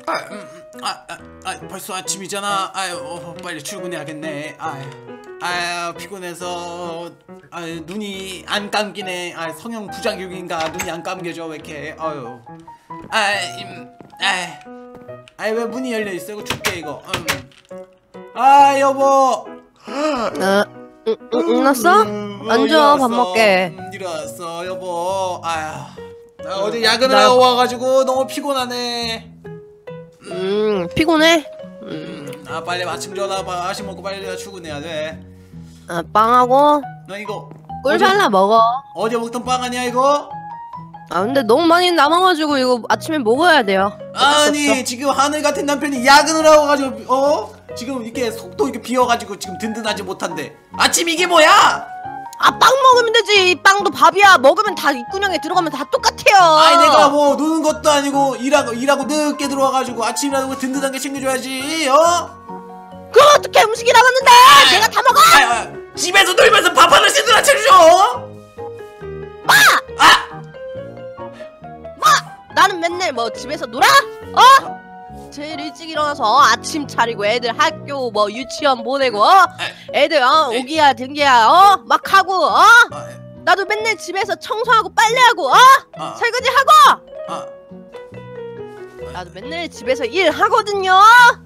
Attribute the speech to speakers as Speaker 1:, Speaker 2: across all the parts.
Speaker 1: 벌써 아침이잖아. 빨리 출근해야겠네. 피곤해서 눈이 안 감기네. 성형 부작용인가? 눈이 안 감겨져. 왜 이렇게? 왜 문이 열려 있어? 이거 줄게 이거. 여보.
Speaker 2: 일어났어? 앉아, 밥 먹게.
Speaker 1: 일어났어 여보. 어제 야근을 하고 와가지고 너무 피곤하네.
Speaker 2: 피곤해?
Speaker 1: 빨리 아침 전화봐. 아침 먹고 빨리 내가 출근해야 돼.
Speaker 2: 빵하고
Speaker 1: 너 이거
Speaker 2: 꿀 잘라 먹어.
Speaker 1: 어제 먹던 빵 아니야 이거?
Speaker 2: 근데 너무 많이 남아가지고 이거 아침에 먹어야 돼요.
Speaker 1: 아니 지금 하늘 같은 남편이 야근을 하고 가지고 지금 이렇게 속도 이렇게 비어가지고 지금 든든하지 못한데 아침 이게 뭐야?
Speaker 2: 빵 먹으면 되지. 빵도 밥이야. 먹으면 다 입구녕에 들어가면 다 똑같아요.
Speaker 1: 내가 뭐 노는 것도 아니고 일하고 늦게 들어와가지고 아침이라도 든든한 게 챙겨줘야지.
Speaker 2: 그럼 어떻게 음식이 남았는데? 내가 다 먹어.
Speaker 1: 집에서 놀면서 밥 하나씩 안 챙겨줘.
Speaker 2: 나는 맨날 뭐 집에서 놀아? 제일 일찍 일어나서 아침 차리고 애들 학교 뭐 유치원 보내고 애들 오기야 등기야 막 하고 나도 맨날 집에서 청소하고 빨래하고 설거지하고 나도 맨날 집에서 일하거든요.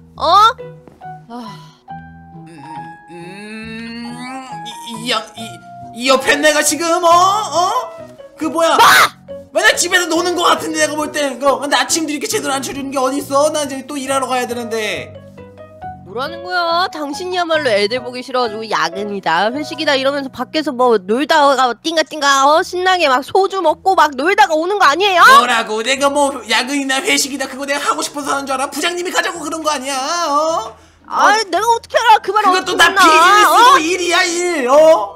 Speaker 1: 이 옆에 내가 지금 그 뭐야? 맨날 집에서 노는 거 같은데 내가 볼 땐 근데 아침도 이렇게 제대로 안 쳐주는 게 어딨어? 나 이제 또 일하러 가야 되는데.
Speaker 2: 뭐라는 거야? 당신이야말로 애들 보기 싫어가지고 야근이다 회식이다 이러면서 밖에서 뭐 놀다가 띵가띵가 신나게 막 소주 먹고 막 놀다가 오는 거 아니에요?
Speaker 1: 뭐라고? 내가 뭐 야근이나 회식이다 그거 내가 하고 싶어서 하는 줄 알아? 부장님이 가자고 그런 거 아니야?
Speaker 2: 내가 어떻게 알아? 그 말
Speaker 1: 그것도 다 비즈니스 쓰고 일이야 일.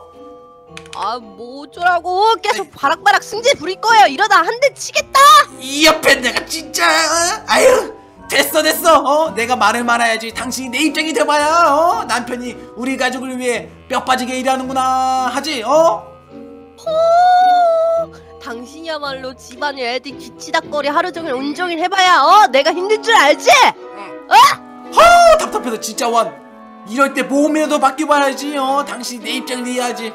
Speaker 2: 뭐 어쩌라고 계속 바락바락 승질 부릴 거예요. 이러다 한 대 치겠다.
Speaker 1: 이 옆에 내가 진짜 됐어 내가 말을 말아야지. 당신이 내 입장이 돼봐야 남편이 우리 가족을 위해 뼈 빠지게 일하는구나 하지.
Speaker 2: 당신이야말로 집안일 애들 뒤치다거리 하루 종일 온종일 해봐야 내가 힘들 줄 알지?
Speaker 1: 답답해서 진짜 이럴 때 모험이라도 바뀌어봐야지. 당신이 내 입장을 이해하지.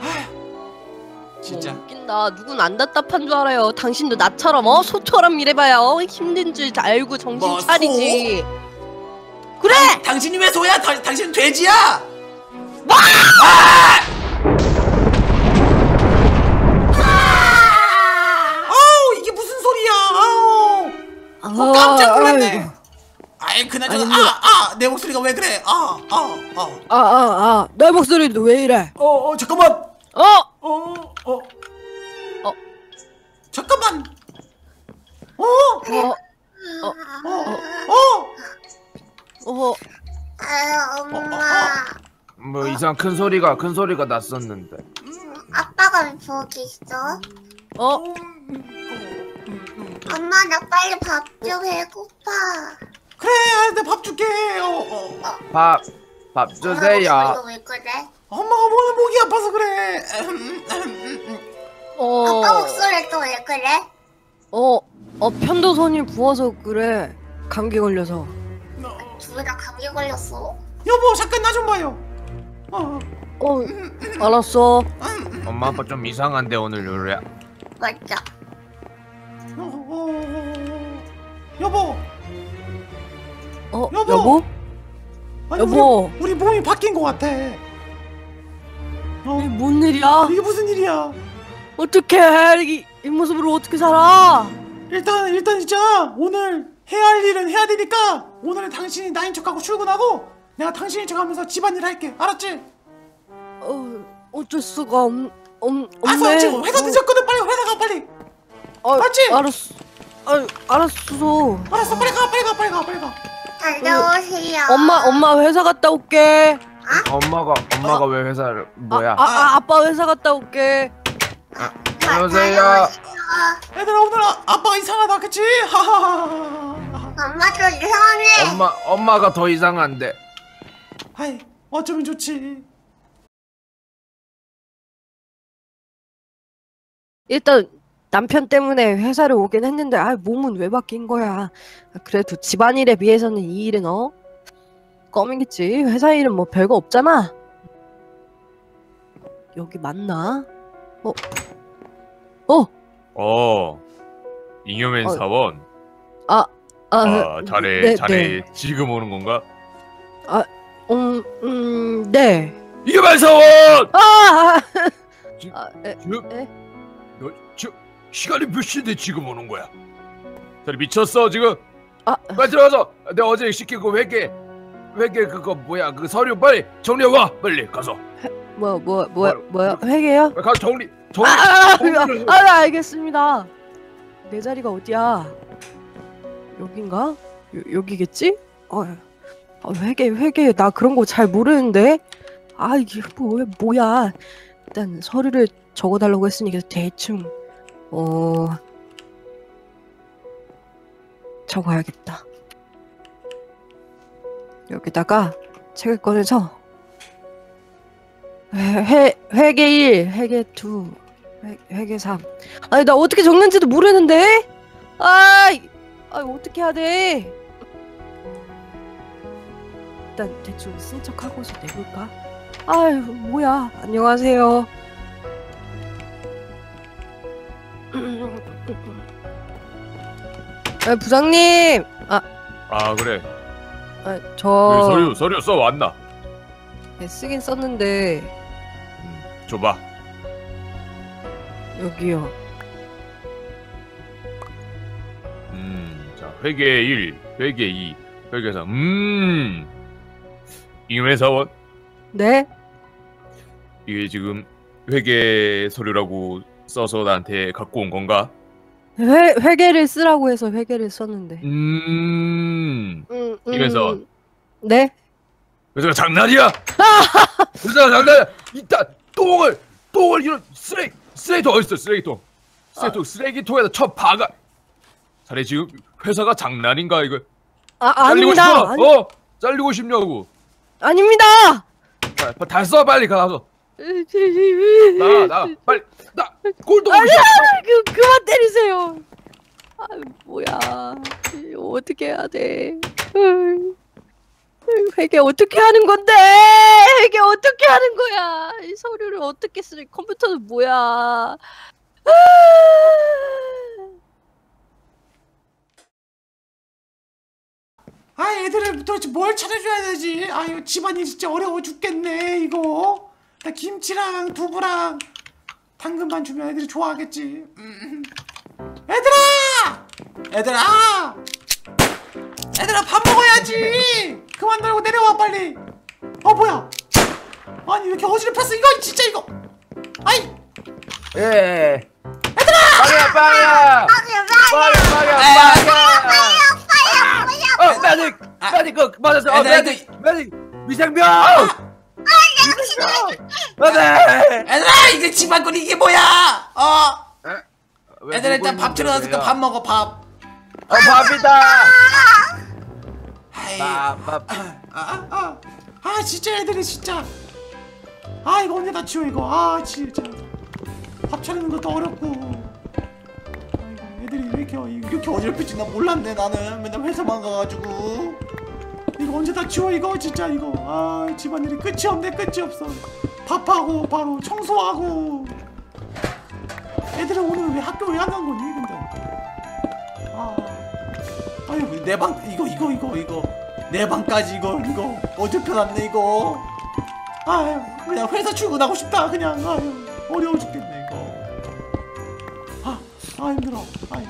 Speaker 1: 진짜
Speaker 2: 웃긴다. 누군 안 답답한 줄 알아요. 당신도 나처럼 소처럼 일해봐야 힘든 줄 알고 정신 차리지. 그래!
Speaker 1: 당신이 왜 소야? 당신은 돼지야! 이게 무슨 소리야? 깜짝 놀랐네. 그나저나 내 목소리가 왜 그래?
Speaker 2: 내 목소리도 왜 이래?
Speaker 1: 잠깐만. 잠깐만.
Speaker 3: 엄마.
Speaker 4: 뭐 이상 큰 소리가 났었는데.
Speaker 3: 아빠가 왜 저기 있어? 엄마 나 빨리 밥 줘. 배고파.
Speaker 1: 그래, 내 밥 줄게.
Speaker 4: 밥 주세요.
Speaker 3: 너 왜 그래?
Speaker 1: 엄마가 오늘 목이 아파서 그래.
Speaker 3: 아빠 목소리 또 왜 그래?
Speaker 2: 편도선이 부어서 그래. 감기 걸려서.
Speaker 3: 둘 다 감기 걸렸어?
Speaker 1: 여보, 잠깐 나 좀 봐요.
Speaker 2: 알았어.
Speaker 4: 엄마 아빠 좀 이상한데 오늘 요리야.
Speaker 3: 맞아.
Speaker 1: 여보.
Speaker 2: 여보? 여보.
Speaker 1: 우리 몸이 바뀐 것 같아.
Speaker 2: 이게 뭔 일이야?
Speaker 1: 이게 무슨 일이야?
Speaker 2: 어떡해. 이 모습으로 어떻게 살아?
Speaker 1: 일단 있잖아. 오늘 해야 할 일은 해야 되니까 오늘은 당신이 나인 척하고 출근하고 내가 당신인 척하면서 집안일 할게. 알았지?
Speaker 2: 어쩔 수가 없네.
Speaker 1: 지금 회사 늦었거든. 빨리 회사 가 빨리. 알았지?
Speaker 2: 알았어.
Speaker 1: 알았어. 빨리 가.
Speaker 3: 다녀오세요.
Speaker 2: 엄마 회사 갔다 올게.
Speaker 4: 엄마가 왜 회사를 뭐야?
Speaker 2: 아빠 회사 갔다 올게.
Speaker 4: 안녕하세요.
Speaker 1: 얘들아, 오늘 아빠가 이상하다, 그치?
Speaker 3: 엄마도 이상해.
Speaker 4: 엄마가 더 이상한데.
Speaker 1: 어쩌면 좋지.
Speaker 2: 일단 남편 때문에 회사를 오긴 했는데 몸은 왜 바뀐 거야. 그래도 집안일에 비해서는 이 일은 껌이겠지. 회사 일은 뭐 별거 없잖아. 여기 맞나?
Speaker 4: 잉여맨
Speaker 2: 어.
Speaker 4: 사원. 자네
Speaker 2: 네,
Speaker 4: 자네
Speaker 2: 네.
Speaker 4: 지금 오는 건가?
Speaker 2: 네.
Speaker 4: 잉여맨 사원!
Speaker 2: 네.
Speaker 4: 너 지금 시간이 몇 시인데 지금 오는 거야? 자네 미쳤어 지금? 빨리 들어가서 내가 어제 시킨 그 회계 그거 뭐야 그 서류 빨리 정리하고 와 빨리 가서.
Speaker 2: 뭐야? 회계요?
Speaker 4: 가서 정리.
Speaker 2: 알겠습니다. 내 자리가 어디야? 여긴가? 여기겠지? 회계 나 그런 거 잘 모르는데. 이게 뭐야? 일단 서류를 적어달라고 했으니까 대충 적어야겠다. 여기다가 책을 꺼내서 회계 1, 회계 2, 회계 3. 나 어떻게 적는지도 모르는데? 어떻게 해야 돼? 일단 대충 쓴 척하고서 내볼까? 뭐야. 안녕하세요. 부장님.
Speaker 4: 그래.
Speaker 2: 저
Speaker 4: 서류 써 왔나?
Speaker 2: 쓰긴 썼는데
Speaker 4: 줘봐.
Speaker 2: 여기요.
Speaker 4: 자 회계 1, 회계 2, 회계 3. 잉여맨 사원.
Speaker 2: 네?
Speaker 4: 이게 지금 회계 서류라고 써서 나한테 갖고 온 건가?
Speaker 2: 회계를 쓰라고 해서 회계를 썼는데.
Speaker 4: 이래서
Speaker 2: 네?
Speaker 4: 회사가 장난이야? 회사가 장난이야? 이따 똥을 이런 쓰레기통 어딨어? 쓰레기통에다 쳐 박아. 자네 지금 회사가 장난인가 이거? 잘리고
Speaker 2: 아닙니다.
Speaker 4: 싶어? 잘리고 싶냐고?
Speaker 2: 아닙니다.
Speaker 4: 다 써 빨리 가서. 나 빨리 나 꼴도 보기 싫어.
Speaker 2: 그만 때리세요. 뭐야? 어떻게 해야 돼? 회계 어떻게 하는 건데? 회계 어떻게 하는 거야? 이 서류를 어떻게 쓰는 컴퓨터는 뭐야?
Speaker 1: 애들을 도대체 뭘 차려줘야 되지? 이거 집안일 진짜 어려워 죽겠네 이거. 나 김치랑 두부랑 당근만 주면 애들이 좋아하겠지. 얘들아 밥 먹어야지. 그만 놀고 내려와 빨리. 뭐야? 아니 왜 이렇게 어지럽혔어 이거 진짜 이거.
Speaker 4: 예. 얘들아! 빵이야! 매직 그 맞았어. 매직 위생병.
Speaker 1: 얘들아 이게 집안꼴이 이게 뭐야? 얘들아 일단 밥 차려놨으니까 밥 먹어 밥.
Speaker 4: 밥이다.
Speaker 1: 진짜 애들이 진짜. 이거 언제 다 치워 이거. 진짜 밥 차리는 것도 어렵고. 애들이 왜 이렇게 어지럽힐지 나 몰랐네. 나는 맨날 회사만 가가지고. 이거 언제 다 치워 이거 진짜 이거. 집안일이 끝이 없네. 끝이 없어. 밥하고 바로 청소하고. 애들은 오늘 왜 학교 왜 안 간 거니 근데? 내 방 이거 내 방까지 이거 어지럽혀놨네 이거. 그냥 회사 출근하고 싶다 그냥. 어려워 죽겠네 이거. 힘들어.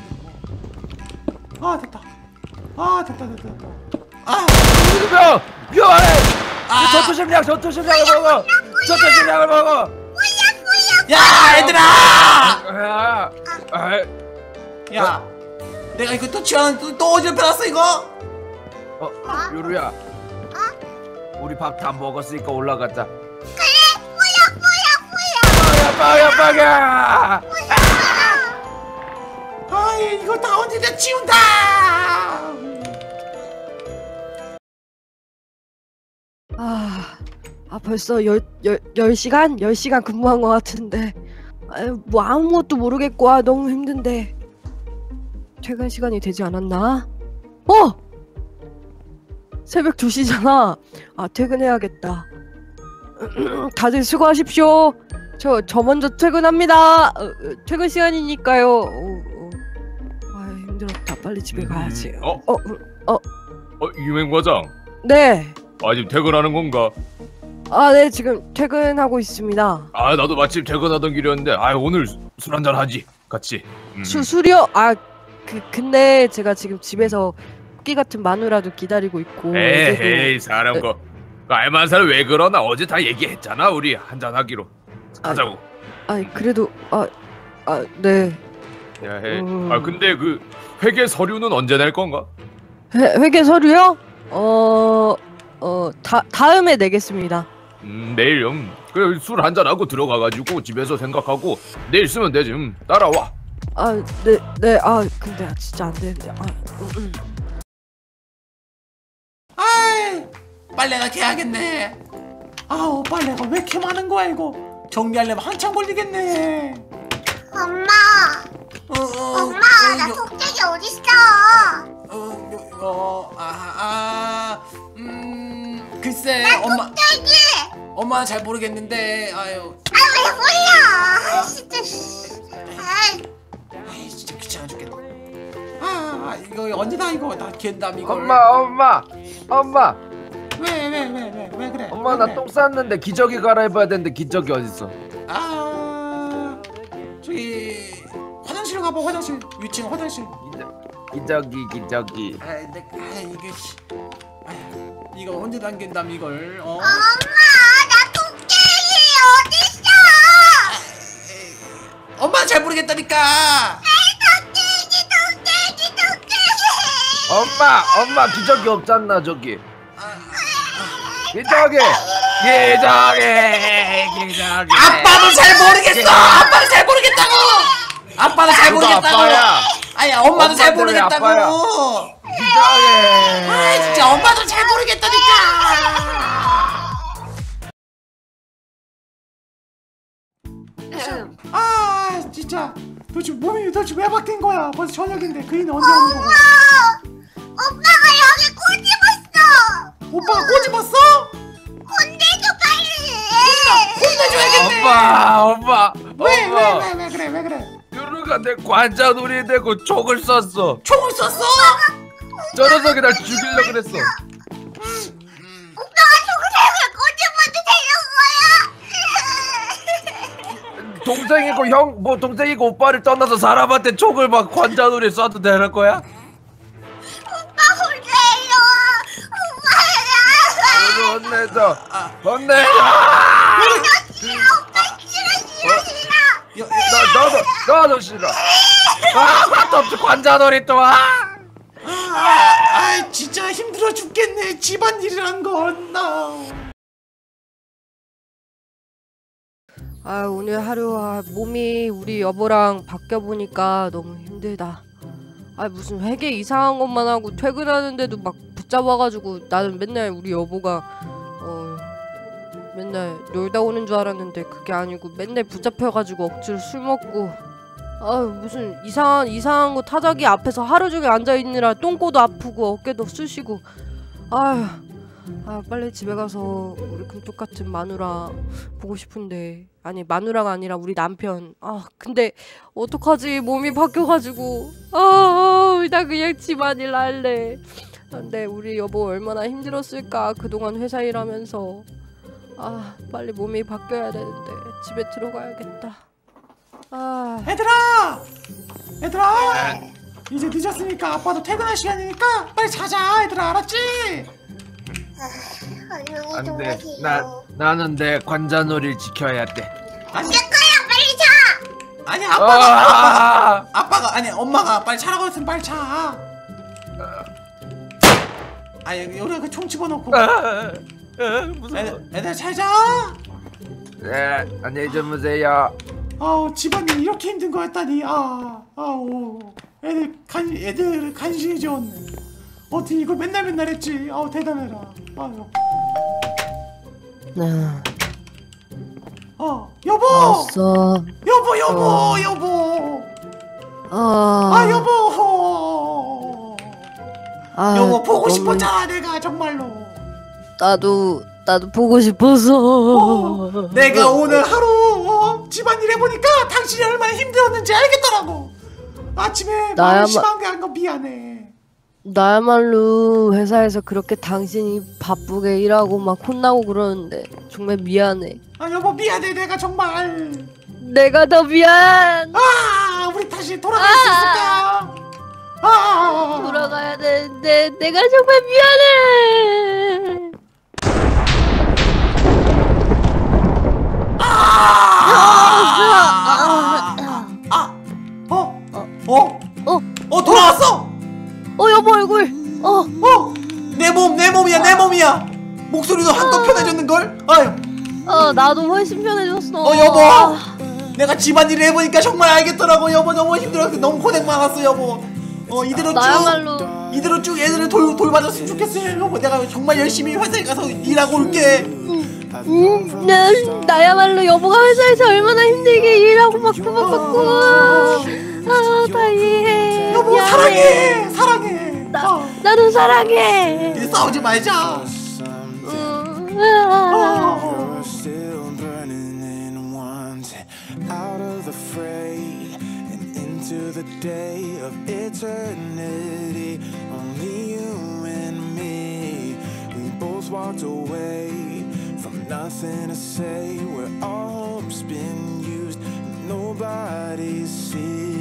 Speaker 1: 됐다. 됐다.
Speaker 4: 위생병 위험해. 전투식량을 먹어.
Speaker 1: 야 얘들아! 야 내가 이거 또 어지럽혀놨어 이거.
Speaker 4: 요루야. 우리 밥 다 먹었으니까 올라가자. 빵이야.
Speaker 1: 이거 다 언제 다 치운다.
Speaker 2: 벌써 10시간 근무한 것 같은데 뭐 아무것도 모르겠고 너무 힘든데 퇴근 시간이 되지 않았나? 새벽 2시잖아. 퇴근해야겠다. 다들 수고하십시오. 저 먼저 퇴근합니다. 퇴근 시간이니까요. 힘들었다. 빨리 집에 가야지.
Speaker 4: 유행 과장.
Speaker 2: 네.
Speaker 4: 지금 퇴근하는 건가?
Speaker 2: 네, 지금 퇴근하고 있습니다.
Speaker 4: 나도 마침 퇴근하던 길이었는데 오늘 술 한잔 하지 같이.
Speaker 2: 술이요? 근데 제가 지금 집에서 토끼 같은 마누라도 기다리고 있고.
Speaker 4: 에이 사람 거 알만한 사람 왜 그러나? 어제 다 얘기했잖아. 우리 한잔 하기로 하자고.
Speaker 2: 그래도 네.
Speaker 4: 근데 그 회계 서류는 언제 낼 건가?
Speaker 2: 회계 서류요? 다음에 내겠습니다.
Speaker 4: 내일 그래 술 한잔 하고 들어가가지고 집에서 생각하고 내일 쓰면 되지. 따라와.
Speaker 2: 네. 근데 진짜 안 되는데.
Speaker 1: 빨래나 개야겠네. 빨래가 왜 이렇게 많은 거야 이거. 정리하려면 한참 걸리겠네.
Speaker 3: 엄마 나 토끼기 어딨어?
Speaker 1: 글쎄
Speaker 3: 나 토끼기.
Speaker 1: 엄마는 잘 모르겠는데
Speaker 3: 왜 몰라? 진짜.
Speaker 1: 진짜 귀찮아 죽겠네. 이거 언제다 이거 나 겐담 이거.
Speaker 4: 엄마.
Speaker 1: 왜 그래?
Speaker 4: 엄마 나 똥 쌌는데 기저귀 갈아입어야 되는데 기저귀 어딨어?
Speaker 1: 저기 화장실로 가봐. 화장실 위층 화장실.
Speaker 4: 기저귀.
Speaker 1: 이거 언제 당긴담 이걸.
Speaker 3: 엄마 나 토끼기 어딨어?
Speaker 1: 엄마는 잘 모르겠다니까.
Speaker 3: 토끼기.
Speaker 4: 엄마 기저귀 없잖아 저기. 기저귀.
Speaker 1: 아빠도 잘 모르겠어. 아빠는 잘 모르겠다고. 아빠는 잘 모르겠다고.
Speaker 4: 아빠야.
Speaker 1: 엄마도 잘 모르겠다고.
Speaker 4: 기저귀.
Speaker 1: 진짜 엄마도 잘 모르겠다니까. 진짜 도대체 왜 바뀐 거야? 벌써 저녁인데 그이는 언제 오는 거고?
Speaker 3: 오빠가 여기 꼬집었어.
Speaker 1: 오빠가 꼬집었어?
Speaker 3: 혼내줘 빨리.
Speaker 1: 혼내줘야겠네.
Speaker 4: 엄마.
Speaker 1: 왜 그래?
Speaker 4: 유루가 내 관자놀이 되고 촉을 쐈어.
Speaker 1: 총을 쐈어?
Speaker 4: 저 녀석이 날 죽이려고 그랬어.
Speaker 3: 오빠가 동생을 꼬집어도 되는 거야?
Speaker 4: 동생이고 오빠를 떠나서 사람한테 촉을 막 관자놀이 쏴도 되는 거야?
Speaker 3: 오빠 혼내줘. 오빠야.
Speaker 4: 혼내줘. 나도 싫어. 맛도 없지 관자놀이 또.
Speaker 1: 진짜 힘들어 죽겠네. 집안일이란 건
Speaker 2: 오늘 하루 몸이 우리 여보랑 바뀌어보니까 너무 힘들다. 무슨 회계 이상한 것만 하고 퇴근하는데도 막 붙잡아가지고 나는 맨날 우리 여보가 맨날 놀다 오는 줄 알았는데 그게 아니고 맨날 붙잡혀가지고 억지로 술 먹고 무슨 이상한 거 타자기 앞에서 하루 종일 앉아있느라 똥꼬도 아프고 어깨도 쑤시고 빨리 집에 가서 우리 금쪽 같은 마누라 보고 싶은데 아니 마누라가 아니라 우리 남편 근데 어떡하지 몸이 바뀌어가지고 나 그냥 집안일 할래. 근데 우리 여보 얼마나 힘들었을까 그동안 회사 일하면서 빨리 몸이 바뀌어야 되는데 집에 들어가야겠다.
Speaker 1: 얘들아 이제 늦었으니까 아빠도 퇴근할 시간이니까 빨리 자자. 얘들아 알았지?
Speaker 3: 안녕히 주무세요.
Speaker 4: 나는 내 관자놀이를 지켜야 돼.
Speaker 1: 아니
Speaker 3: 빨리 자.
Speaker 1: 아니 아빠가 아니 엄마가 빨리 자라고 했으면 빨리 자. 여기 총 집어넣고.
Speaker 4: 무서워.
Speaker 1: 애들 잘 자.
Speaker 4: 네, 안녕히 주무세요.
Speaker 1: 집안일 이렇게 힘든 거였다니. 애들 간신히 지웠네. 어떻게 이걸 맨날 했지. 대단해라. 여보.
Speaker 2: 알았어.
Speaker 1: 여보. 여보 보고 싶었잖아 내가 정말로.
Speaker 2: 나도 보고 싶어서.
Speaker 1: 내가 오늘 하루 집안일 해보니까 당신이 얼마나 힘들었는지 알겠더라고. 아침에 말 심하게 한 거 미안해.
Speaker 2: 나야말로 회사에서 그렇게 당신이 바쁘게 일하고 막 혼나고 그러는데 정말 미안해.
Speaker 1: 여보 미안해 내가 정말.
Speaker 2: 내가 더 미안.
Speaker 1: 우리 다시 돌아갈 수 있을까?
Speaker 2: 돌아가야 되는데 내가 정말 미안해.
Speaker 1: 돌아왔어.
Speaker 2: 여보 얼굴.
Speaker 1: 내 몸이야. 목소리도 한껏 편해졌는걸? 아유.
Speaker 2: 나도 훨씬 편해졌어.
Speaker 1: 여보. 내가 집안일을 해보니까 정말 알겠더라고. 여보 너무 힘들었어. 너무 고생 많았어 여보. 이대로 쭉 애들을 돌봐줬으면 좋겠어 여보. 내가 정말 열심히 회사에 가서 일하고 올게.
Speaker 2: 나야말로 여보가 회사에서 얼마나 힘들게 일하고 막 부박받고. 다 이해해.
Speaker 1: 여보
Speaker 2: 미안해.
Speaker 1: 사랑해.
Speaker 2: 나도 사랑해.
Speaker 1: 이제 싸우지 말자.
Speaker 5: You're still burning in ones out of the fray and into the day of eternity. Only you and me. We both walked away from nothing to say. Where all hope's been used, nobody's seen.